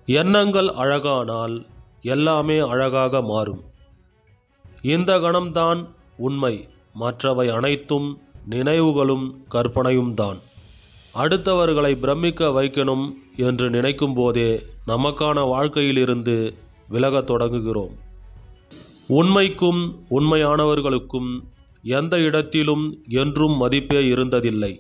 எண்ணங்கள் அழகானால் எல்லாமே அழகாக மாறும். இந்த கணம்தான் உண்மை, மற்றவை அனைத்தும் நினைவுகளும் கற்பனையும் தான். அடுத்தவர்களை பிரமிக்க வைக்கணும் என்று நினைக்கும் போதே நமக்கான வாழ்க்கையிலிருந்து விலகத் தொடங்குகிறோம். உண்மைக்கும் உண்மையானவர்களுக்கும் எந்த இடத்திலும் என்றும் மதிப்பே இருந்ததில்லை.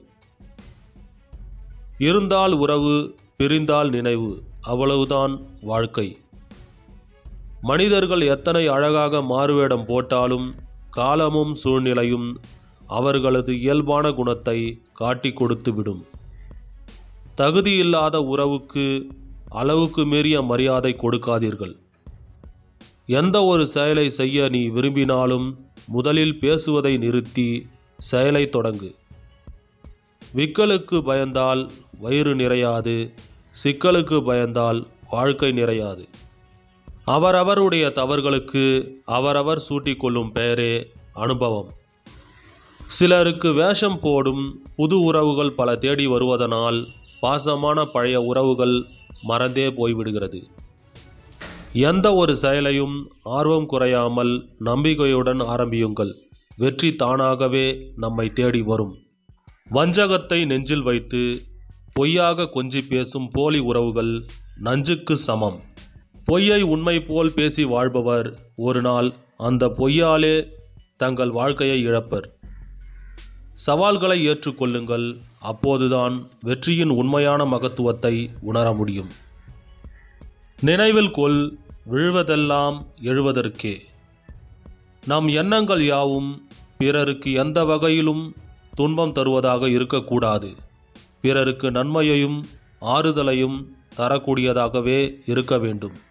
இருந்தால் உறவு, பிரிந்தால் நினைவு, அவ்வளவுதான் வாழ்க்கை. மனிதர்கள் எத்தனை அழகாக மாறுவேடம் போட்டாலும் காலமும் சூழ்நிலையும் அவர்களது இயல்பான குணத்தை காட்டி கொடுத்துவிடும். தகுதியில்லாத உறவுக்கு அளவுக்கு மீறிய மரியாதை கொடுக்காதீர்கள். எந்த ஒரு செயலை செய்ய நீ விரும்பினாலும் முதலில் பேசுவதை நிறுத்தி செயலை தொடங்கு. விக்கலுக்கு பயந்தால் வயிறு நிறையாது, சிக்கலுக்கு பயந்தால் வாழ்க்கை நிறையாது. அவரவருடைய தவறுகளுக்கு அவரவர் சூட்டிக்கொள்ளும் பெயரே அனுபவம். சிலருக்கு வேஷம் போடும் புது உறவுகள் பல தேடி வருவதனால் பாசமான பழைய உறவுகள் மறந்தே போய்விடுகிறது. எந்த ஒரு செயலையும் ஆர்வம் குறையாமல் நம்பிக்கையுடன் ஆரம்பியுங்கள். வெற்றி தானாகவே நம்மை தேடி வரும். வஞ்சகத்தை நெஞ்சில் வைத்து பொய்யாக கொஞ்சி பேசும் போலி உறவுகள் நஞ்சுக்கு சமம். பொய்யை உண்மை போல் பேசி வாழ்பவர் ஒரு நாள் அந்த பொய்யாலே தங்கள் வாழ்க்கையை இழப்பர். சவால்களை ஏற்றுக்கொள்ளுங்கள். அப்போதுதான் வெற்றியின் உண்மையான மகத்துவத்தை உணர முடியும். நினைவில் கொள், விழுவதெல்லாம் எழுவதற்கே. நம் எண்ணங்கள் யாவும் பிறருக்கு எந்த வகையிலும் துன்பம் தருவதாக இருக்கக்கூடாது. பிறருக்கு நன்மையையும் ஆறுதலையும் தரக்கூடியதாகவே இருக்க வேண்டும்.